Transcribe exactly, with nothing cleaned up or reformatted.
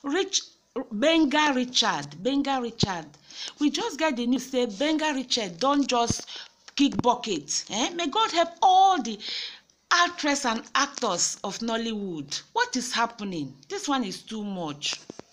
Rich Benga Richard, Benga Richard. We just get the news say Benga Richard don't just kick bucket. Eh? May God help all the actresses and actors of Nollywood. What is happening? This one is too much.